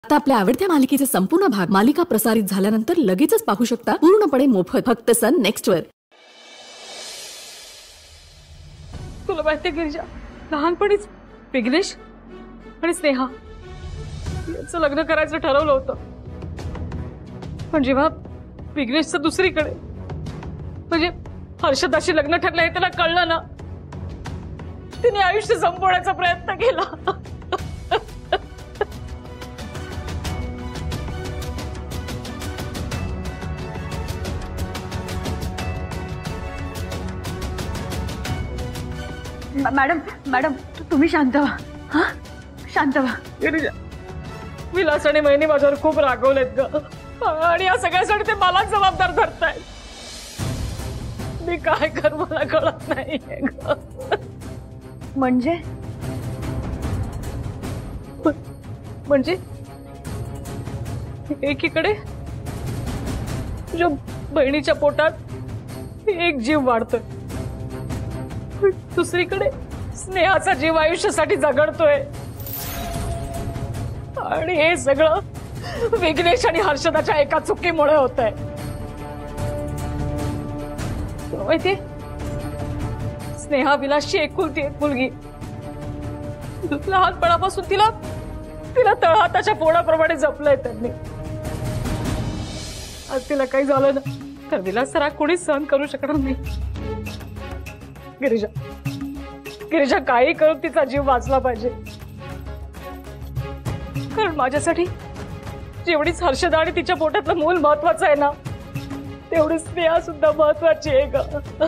आता आपल्या आवडत्या मालिकेचे संपूर्ण भाग मालिका प्रसारित झाल्यानंतर लगेचच पाहू शकता पूर्णपणे मोफत फक्त सन नेक्स्ट वर। तुला माहितीये गिरिजा, लहानपणीच विघ्नेश आणि स्नेहा यांचं लग्न करायचं ठरवलं होतं, पण जेव्हा विघ्नेशचं दुसरीकडे म्हणजे हर्षदाशी लग्न ठरलं हे त्याला कळलं ना, तिने आयुष्य संपवण्याचा प्रयत्न केला। मॅडम मॅडम तुम्ही शांत व्हा, हा शांत व्हा। गिरिजा, विलास आणि महिनी माझ्यावर खूप रागवलेत ग, आणि या सगळ्यासाठी ते मलाच जबाबदार धरतायत। मी काय करू मला कळत नाहीये ग। म्हणजे एकीकडे तुझ्या बहिणीच्या पोटात एक जीव वाढतोय, दुसरीकडे स्नेहाचा जीव आयुष्यासाठी झगडतोय, आणि हे सगळं विघ्नेश आणि हर्षदाच्या एका चुकीमुळे होतंय। माहितीये, स्नेहा विलासची एकुलती एक मुलगी, लहानपणापासून तिला तळहाताच्या पोळाप्रमाणे जपलंय त्यांनी। आज तिला काही झालं ना तर विलास राग कोणीच सहन करू शकणार नाही। गिरिजा काही करून तिचा जीव वाचला पाहिजे, कारण माझ्यासाठी जेवढीच हर्षदा आणि तिच्या पोटातलं मूल महत्वाचं आहे ना, तेवढी स्नेहा सुद्धा महत्वाची आहे ग।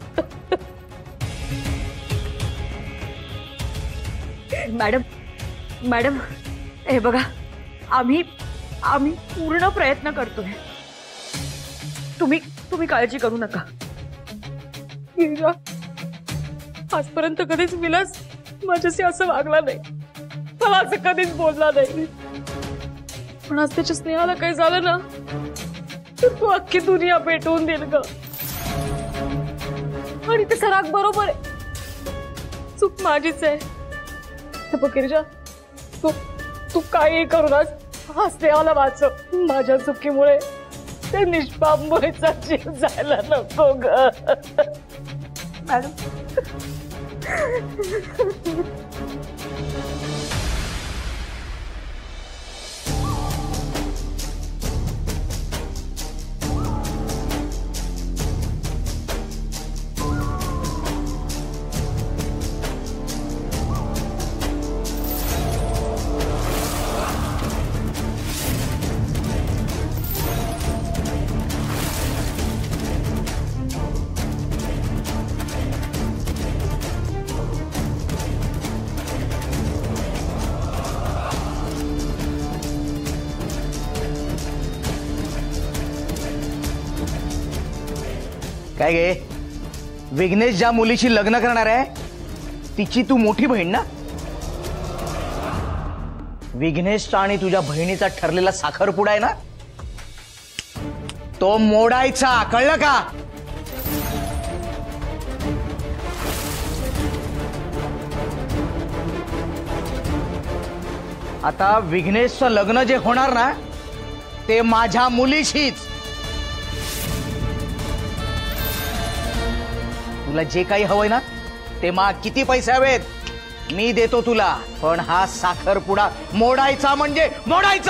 मॅडम मॅडम हे बघा, आम्ही पूर्ण प्रयत्न करतोय, तुम्ही काळजी करू नका। गिरिजा, आजपर्यंत कधीच विलास माझ्याशी असं वागला नाही, मला असं कधीच बोलला नाही, पण आज त्याच्या स्नेहाला काही झालं ना तर तू अख्खी दुनिया पेटवून देईल ग। आणि त्याचा राग बरोबर आहे, चूक माझीच आहे। बघ गिरिजा, तू काही करू ना, हा स्नेहाला वाचव, माझ्या चुकीमुळे ते निष्पाप मुलीचा जीव जायला नको ग। मॅडम काय गे, विघ्नेश ज्या मुलीशी लग्न करणार आहे तिची तू मोठी बहीण ना? विघ्नेशचा आणि तुझ्या बहिणीचा ठरलेला साखरपुडा आहे ना, तो मोडायचा, कळलं का? आता विघ्नेशचं लग्न जे होणार ना ते माझ्या मुलीशीच। तुला जे काही हवंय ना ते माग, किती पैसे हवेत मी देतो तुला, पण हा साखरपुडा मोडायचा म्हणजे मोडायचा।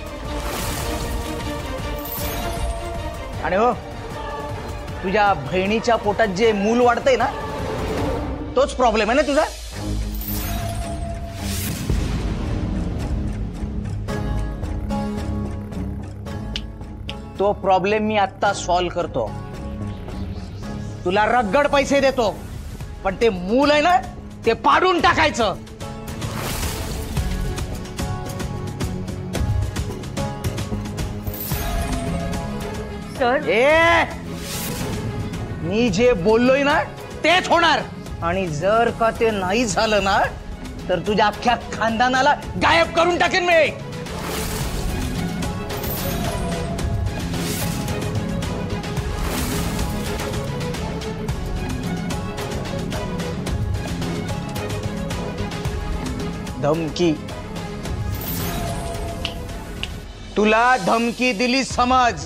आणि हो, तुझ्या बहिणीच्या पोटात जे मूल वाढतंय ना तोच प्रॉब्लेम आहे ना तुझा? तो प्रॉब्लेम मी आता सॉल्व करतो, तुला रगड पैसे देतो, पण ते मूल आहे ना ते पाडून टाकायचं। सर, मी जे बोललोय ना तेच होणार, आणि जर का ते नाही झालं ना तर तुझ्या अख्ख्या खानदानाला गायब करून टाकेन मी। धमकी तुला धमकी दिली समज.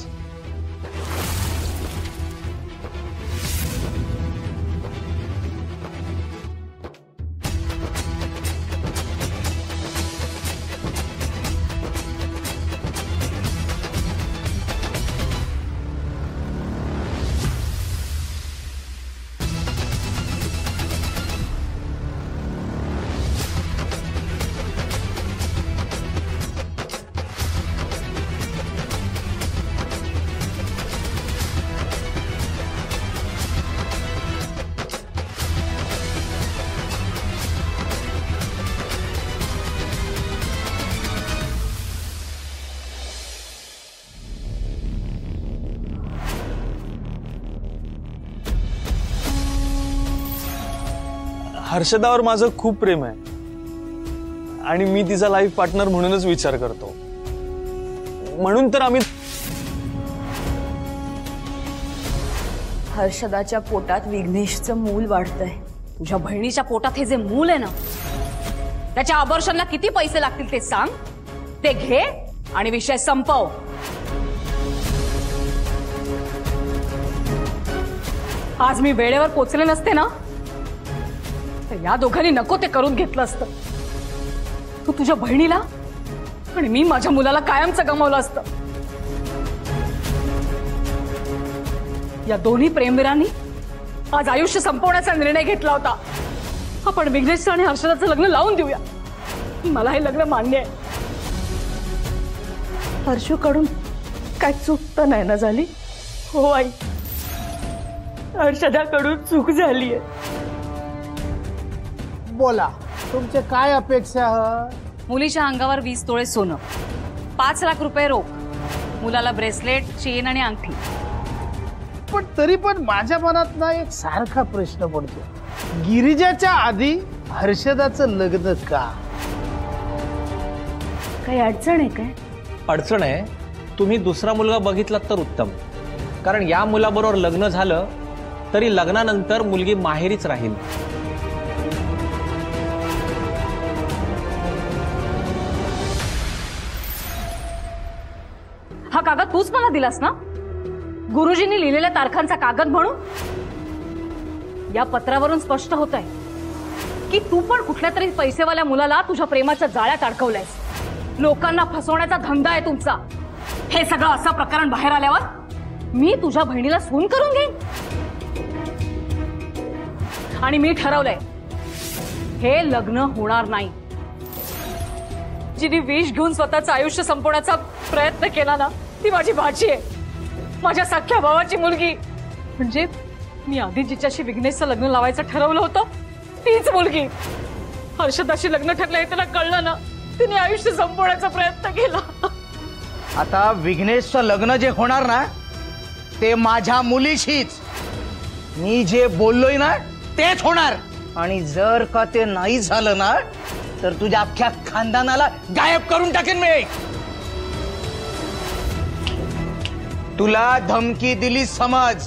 हर्षदावर माझं खूप प्रेम आहे आणि मी तिचा लाईफ पार्टनर म्हणूनच विचार करतो. म्हणून तर आम्ही हर्षदाच्या पोटात विघ्नेशचं मूल वाढतंय. तुझ्या बहिणीच्या पोटात हे जे मूल आहे ना, त्याच्या अबॉर्शनला किती पैसे लागतील ते सांग. ते घे आणि विषय संपव. आज मी वेळेवर पोचले नसते ना, तर या दोघांनी नको ते करून घेतलं असतं. तू तुझ्या बहिणीला आणि मी माझ्या मुलाला कायमचं गमावलं असतं. या दोन्ही प्रेमवीरांनी आज आयुष्य संपवण्याचा निर्णय घेतला होता. आपण विघ्नेशचं आणि हर्षदाचं लग्न लावून देऊया. मला हे लग्न मान्य आहे. हर्षूकडून काय चूक तर नाही ना झाली? हो आई, हर्षदाकडून चूक झालीये. बोला, तुमचे काय अपेक्षा आहे? मुलीच्या अंगावर 20 तोळे सोनं, 5 लाख रुपये रोख, मुलाला ब्रेसलेट, चेन आणि अंगठी. पण तरी पण माझ्या मनात ना एक सारखा प्रश्न पडतो, गिरिजाच्या आधी हर्षदाचं लग्न का? काही अडचण आहे काय? अडचण आहे. तुम्ही दुसरा मुलगा बघितलात तर उत्तम, कारण या मुलाबरोबर लग्न झालं तरी लग्नानंतर मुलगी माहेरीच राहील. हा कागद तूच मला दिलास ना, गुरुजींनी लिहिलेल्या तारखांचा कागद म्हणून? या पत्रावरून स्पष्ट होत आहे की तू पण कुठल्या तरी पैसेवाल्या मुलाला तुझ्या प्रेमाच्या जाळ्यात अडकवलंयस. लोकांना फसवण्याचा धंदा आहे तुमचा. हे सगळं असं प्रकरण बाहेर आल्यावर मी तुझ्या बहिणीला सून करून घेईन. आणि मी ठरवलंय, हे लग्न होणार नाही. जिने विष घेऊन स्वतःचं आयुष्य संपवण्याचा प्रयत्न केला ना, ती माझी भाची आहे, माझ्या सख्ख्या भावाची मुलगी. म्हणजे मी आधी जिच्याशी विघ्नेशचं लग्न लावायचं ठरवलं होतं तीच मुलगी. हर्षदाशी लग्न ठरलं हे त्याला कळलं ना, तिने आयुष्य संपवण्याचा प्रयत्न केला. आता विघ्नेशचं लग्न जे होणार ना, ते माझ्या मुलीशीच. मी जे बोललोय ना तेच होणार. आणि जर का ते नाही झालं ना, तर तुझ्या अख्ख्या खानदानाला गायब करून टाकेन मी. तुला धमकी दिली समज.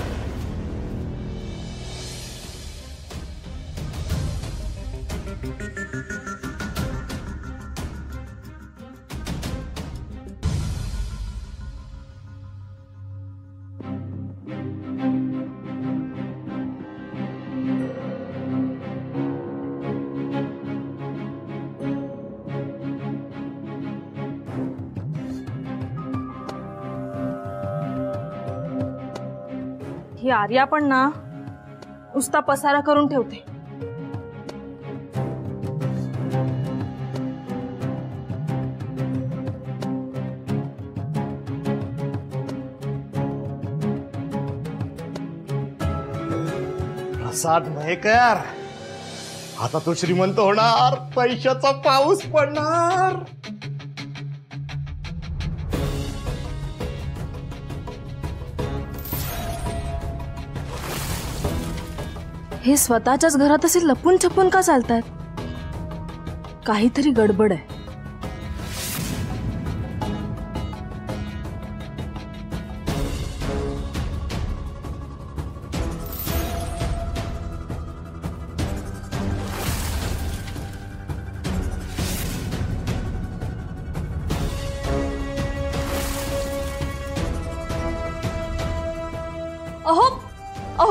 ही आर्या पण ना नुसता पसारा करून ठेवते. प्रसाद मयेकर, आता तो श्रीमंत होणार, पैशाचा पाऊस पडणार. हे स्वतःच्याच घरात असे लपून छपून का चालतात? काहीतरी गडबड आहे.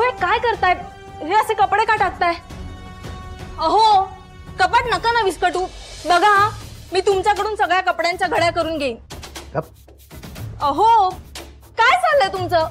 हे काय करताय? हे असे कपडे का टाकताय? अहो कपाट नका ना विस्कटू. बघा हा, मी तुमच्याकडून सगळ्या कपड्यांच्या घड्या करून घेईन. अहो काय चाललंय तुमचं?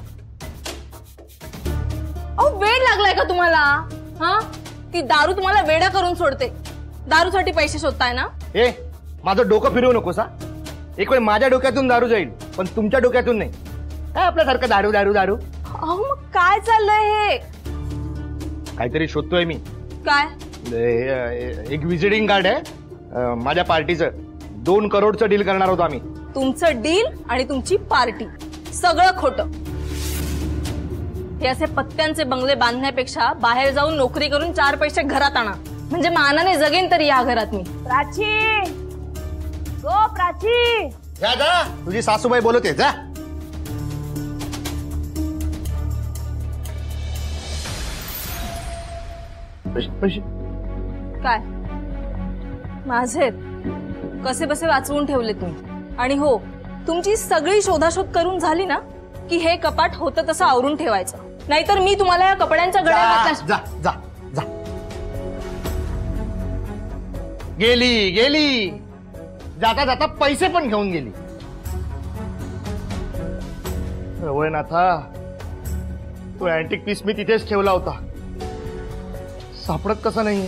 अहो वेड लागलाय का तुम्हाला? हा, ती दारू तुम्हाला वेडा करून सोडते. दारूसाठी पैसे शोधताय ना? ए माझं डोकं फिरवू नकोस हा. एक वेळ माझ्या डोक्यातून दारू जाईल पण तुमच्या डोक्यातून नाही. काय आपल्यासारखं दारू दारू दारू. अहो मग काय चाललंय हे? काहीतरी शोधतोय मी. काय? एक व्हिजिटिंग कार्ड आहे माझ्या पार्टीचं. 2 करोडचं डील करणार होतो आम्ही. तुमचं डील आणि तुमची पार्टी सगळं खोटं. हे असे पत्त्यांचे बंगले बांधण्यापेक्षा बाहेर जाऊन नोकरी करून 4 पैसे घरात आणा, म्हणजे मानाने जगेन तरी या घरात मी. प्राची, गो प्राची. जा जा, तुझी सासूबाई बोलते जा. पैसे काय माझे कसे बसे वाचवून ठेवले तुम्ही. आणि हो, तुमची सगळी शोधाशोध करून झाली ना की हे कपाट होतं तसं आवरून ठेवायचं, नाहीतर मी तुम्हाला या कपड्यांच्या गड्या जा जा जा. गेली गेली, जाता जाता पैसे पण घेऊन गेली. रवळनाथा, तो अँटिक पीस मी तिथेच ठेवला होता, सापडत कसा नाहीये.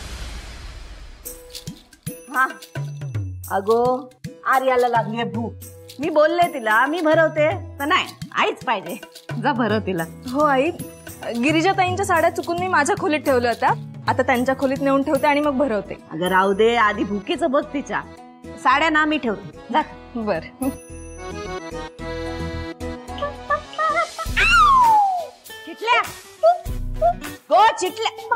हा अगो, आर्याला लागली भूक. मी बोलले तिला मी भरवते, तर नाही आईच पाहिजे. जा भरव तिला. हो आई, गिरिजा ताईंच्या साड्या चुकून मी माझ्या खोलीत ठेवल्या होत्या. आता त्यांच्या खोलीत नेऊन ठेवते आणि मग भरवते. अगं राहू दे, आधी भुकीचं बघ तिच्या. साड्या ना मी ठेवते. जा. बर. चिटल्या गो, चिटल्या.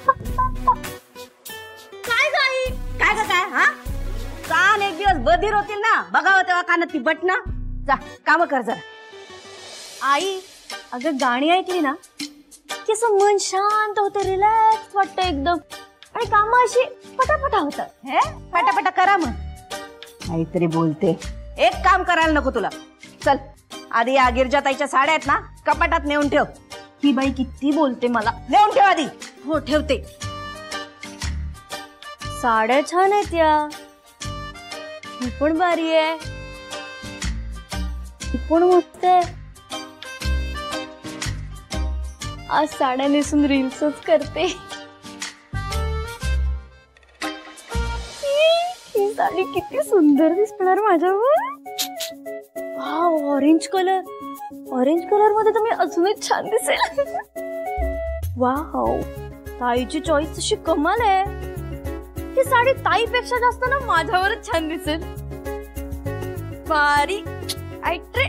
काय गाई, काय ग काय? हा, कान एक दिवस बधीर होतील ना, बघावं तेव्हा कानात ती बटणं. जा काम कर जरा. आई, अगं गाणी ऐकली ना की असं मन शांत होतं, रिलॅक्स वाटतं एकदम, आणि कामं अशी पटापटा होतात. हे पटापटा करा मग. काहीतरी बोलते. एक काम करायला नको तुला. चल आधी या गिरजाताईच्या साड्या आहेत ना कपाटात नेऊन ठेव. ही बाई किती बोलते मला. नेऊन ठेव आधी. हो ठेवते. साड्या छान आहेत या, ही पण भारी आहे, ही पण मस्त आहे. आज साड्या नेसून रील्सच करते. ही साडी किती सुंदर दिसणार माझ्यावर. Wow, orange colour. Orange colour मध्ये तर मी अजूनच छान दिसेल. वाव, ताईची चॉईस अशी कमाल आहे. ही साडी ताईपेक्षा जास्त ना माझ्यावरच छान दिसेल. भारी. ऐट्रे.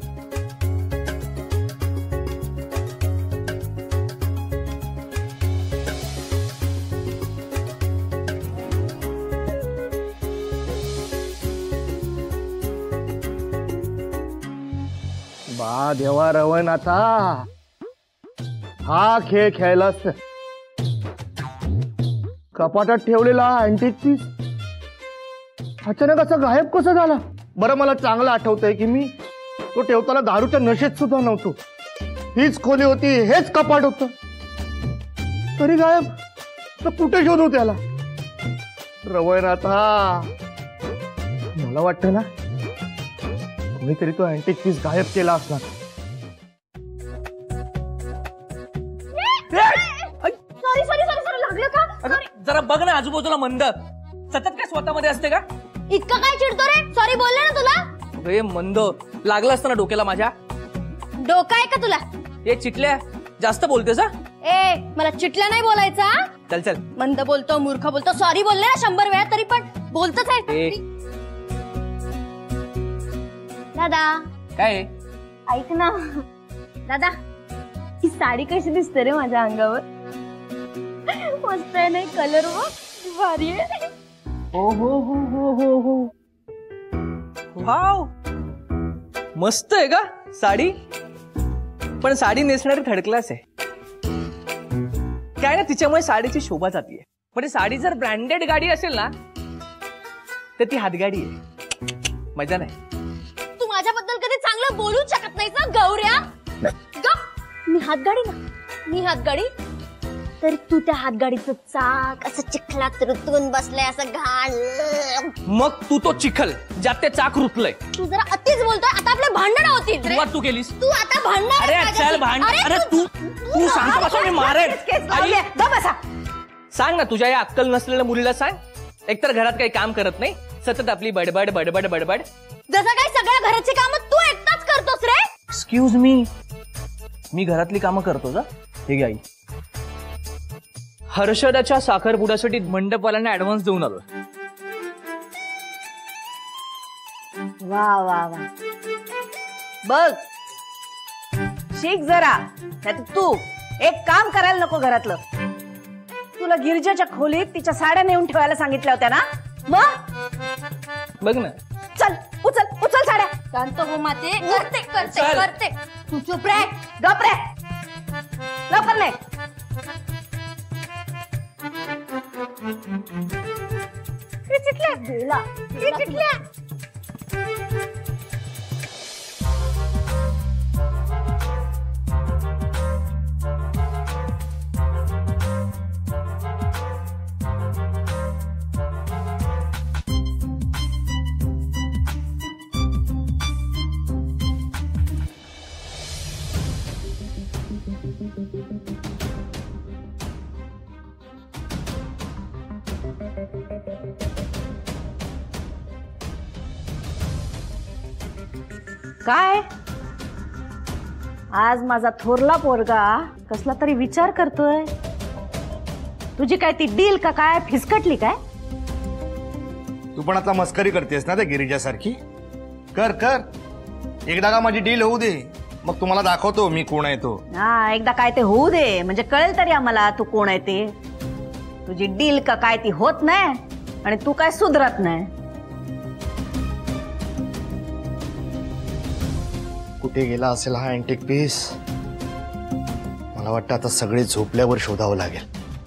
बा देवा रवळनाथा, हा खेळ खेळलास. कपाटात ठेवलेला अँटिक पीस अचानक असं गायब कसं झाला? बरं मला चांगलं आठवतंय की मी तो ठेवताना दारूच्या नशेत सुद्धा नव्हतो. हीच खोली होती, हेच कपाट होतं, तरी गायब. तर कुठे शोधू त्याला? रवळनाथा, मला वाटतं ना कोणीतरी तो अँटिक पीस गायब केला असणार. सॉरी सॉरी सॉरी सॉरी, लागलं का? जरा बघ ना आजूबाजूला, मंद सतत काय स्वतःमध्ये असते का? इतकं काय चिडतो रे? सॉरी बोलले ना तुला. अरे मंद, लागलं असतं ना डोक्याला माझ्या. डोका आहे का तुला? हे चिटल्या, जास्त बोलतेस हा. ए, मला चिटल्या नाही बोलायचा. चल चल. मंद बोलतो, मूर्ख बोलतो. सॉरी बोलले ना 100 वेळा तरी पण बोलतच आहे. दादा काय ऐक ना. दादा, ही साडी कशी दिसते रे माझ्या अंगावर? मस्त आहे नाही? कलर भारी आहे. हो हो हो हो हो हो, वाव, मस्त आहे का साडी? पण साडी नेसणारी थर्ड क्लास आहे. काय ना, तिच्यामुळे साडीची शोभा जातीये. पण साडी जर ब्रँडेड गाडी असेल ना तर ती हातगाडी आहे, मजा नाही. तू माझ्याबद्दल कधी चांगलं बोलूच शकत नाहीस ना गौऱ्या. गप. मी हातगाडी ना, मी हातगाडी? तर तू त्या हातगाडीचं चाक असं चिखलात रुतून बसलंय असं घाण. मग तू तो चिखल ज्यात ते चाक रुतलंय. तू जरा अतिच बोलतोय. आता आपले भांडण होतील. सुरुवात तू केलीस. तू आता भांडणार. अरे चल भांड. अरे तू सांगतो कसं मी मारेन. सांग ना तुझ्या या अक्कल नसलेल्या मुलीला सांग. एकतर घरात काही काम करत नाही, सतत आपली बडबड बडबड बडबड. जसं काही सगळ्या घराची कामं तू एकटाच करतोस रे. एक्सक्यूज मी घरातली कामं करतो का? हे घे आई. हर्षदाच्या साखरपुड्यासाठी मंडपवाल्यांना ऍडव्हान्स देऊन आलो. वा वा वा, बघ शिक जरा. तू एक काम करायला नको घरातलं. तुला गिरिजाच्या खोलीत तिच्या साड्या नेऊन ठेवायला सांगितल्या होत्या ना? मग बघ ना. चल उचल उचल साड्या. शांत हो माते. करते करते चल. करते. तू चुप रे. गप रे, लवकर नाही. काय आज माझा थोरला पोरगा कसला तरी विचार करतोय. तुझी काय ती डील का काय फिसकटली काय? तू पण आता मस्करी करतेस ना त्या गिरिजासारखी. कर कर, एकदा का माझी डील होऊ दे, मग तुम्हाला दाखवतो मी कोण आहे तो. हा, एकदा काय ते होऊ दे, म्हणजे कळेल तरी आम्हाला तू कोण आहे ते. तुझी डील का काय ती होत नाही आणि तू काय सुधरत नाही. कुठे गेला असेल हा अँटिक पीस? मला वाटतं आता सगळे झोपल्यावर शोधावं लागेल.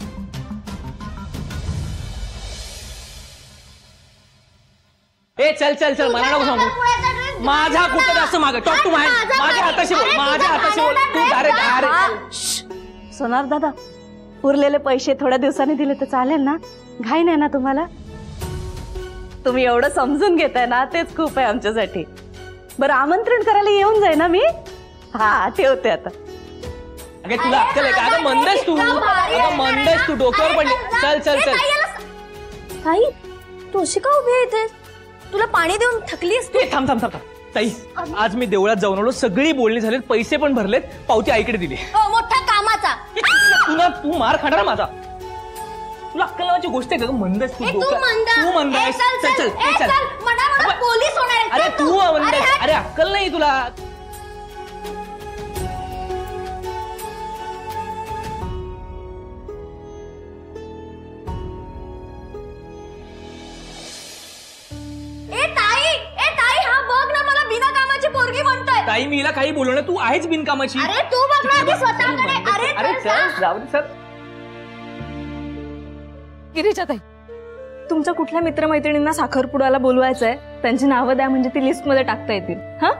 ए चल चल चल, मला नको सांगू. माझा कुठं जास्त मागे टॉक टू माझ्या हाताशी बोल. माझ्या हाताशी बोल. तू डायरेक्ट. सोनार दादा, उरलेले पैसे थोड्या दिवसांनी दिले तर चालेल ना? घाई नाही ना तुम्हाला? तुम्ही एवढं समजून घेताय ना, तेच खूप आहे आमच्यासाठी. बरं, आमंत्रण करायला येऊन जाय ना मी. हा, ठेवते आता. अगं तुला अक्कल आहे का? अगं मंदच तू. अगं मंदच तू, डोक्यावर पडली. चल चल चल. ताई, तू अशी का उभी आहे इथे? तुला पाणी देऊन थकलीस तू? थांब थांब थांब. ताई, आज मी देवळात जाऊन आलो, सगळी बोलणी झालीत, पैसे पण भरलेत, पावती आईकडे दिली. मोठा कामाचा. तू मार खाणार माझा. तुला अक्कल नावाची गोष्ट आहे का? मंदच तू. तू मंद आहेस. चल चल चल. पोलीस होणार. अरे तू मंद आहेस. अरे अक्कल नाही तुला. ताई, मी हिला काही बोलू ना, तू आहेच बिनकामाची. अरे तू बघ ना आधी स्वतःकडे. अरे चल जाऊ दे सर. गिरिजाताई, तुमच्या कुठल्या मित्रमैत्रिणींना साखरपुड्याला बोलवायचंय, त्यांची नावं द्या, म्हणजे ती लिस्ट मध्ये टाकता येतील. हा,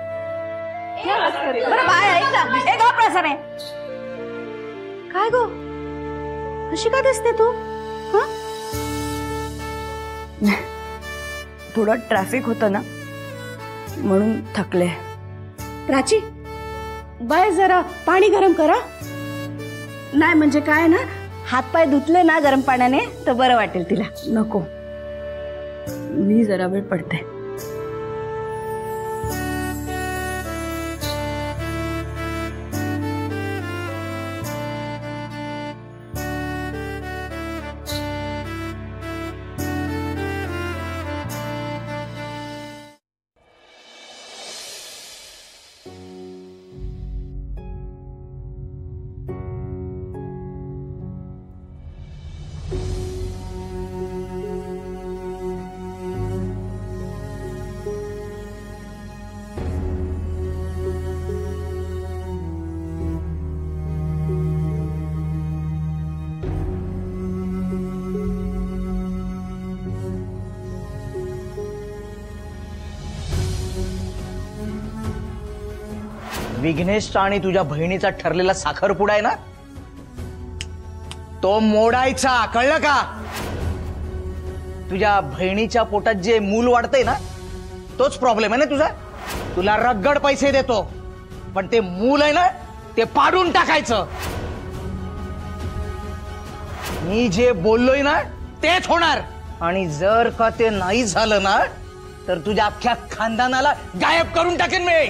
बरं बाय, ऐक ना. ए गो प्रसन्न. काय गो, अशी का दिसते तू? थोडं ट्रॅफिक होतं ना, म्हणून थकले. प्राची, बाय जरा पाणी गरम करा. नाही म्हणजे काय ना, हातपाय धुतले ना गरम पाण्याने तर बरं वाटेल तिला. नको, मी जरा वेळ पडते. विघ्नेशचा आणि तुझ्या बहिणीचा ठरलेला साखरपुडा आहे ना, तो मोडायचा, कळलं का? तुझ्या बहिणीच्या पोटात जे मूल वाढतंय ना, तोच प्रॉब्लेम आहे ना तुझा. तुला रगड पैसे देतो, पण ते मूल आहे ना, ते पाडून टाकायचं. मी जे बोललोय ना तेच होणार. आणि जर का ते नाही झालं ना, तर तुझ्या अख्ख्या खानदानाला गायब करून टाकेन मी.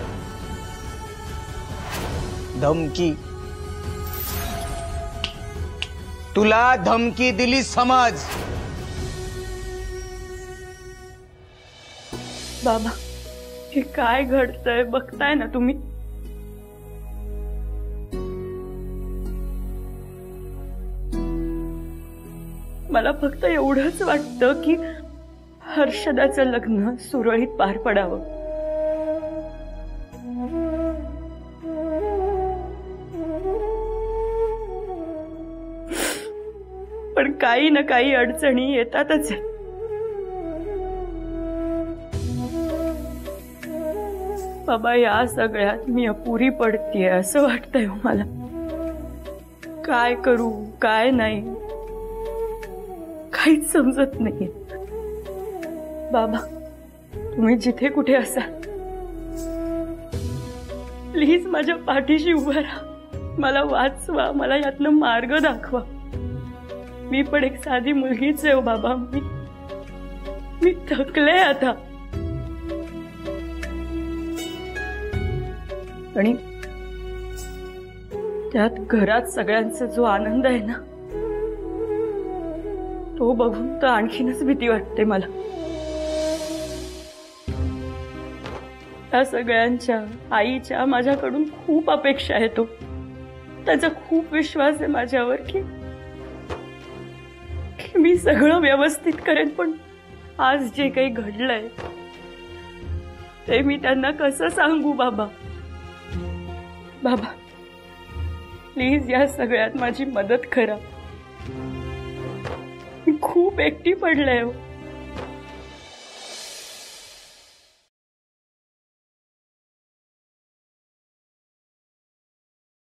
धमकी, तुला धमकी दिली समज. बाबा, हे काय घडतंय बघताय ना तुम्ही. मला फक्त एवढंच वाटतं की हर्षदाचं लग्न सुरळीत पार पडावं. पण काही ना काही अडचणी येतातच. बाबा, या सगळ्यात मी अपुरी पडतीये असं वाटतंय मला. काय करू काय नाही काहीच समजत नाही. बाबा, तुम्ही जिथे कुठे असाल, प्लीज माझ्या पाठीशी उभा राहा. मला वाचवा, मला यातनं मार्ग दाखवा. मी पण एक साधी मुलगीच आहे बाबा. मी थकले आता. आणि त्यात घरात सगळ्यांचा जो आनंद आहे ना, तो बघून तर आणखीनच भीती वाटते मला. त्या सगळ्यांच्या आईच्या माझ्याकडून खूप अपेक्षा आहेत. त्याचा खूप विश्वास आहे माझ्यावर की मी सगळं व्यवस्थित करेन. पण आज जे काही घडलंय ते मी त्यांना कसं सांगू बाबा. बाबा, प्लीज या सगळ्यात माझी मदत करा. मी खूप एकटी पडले.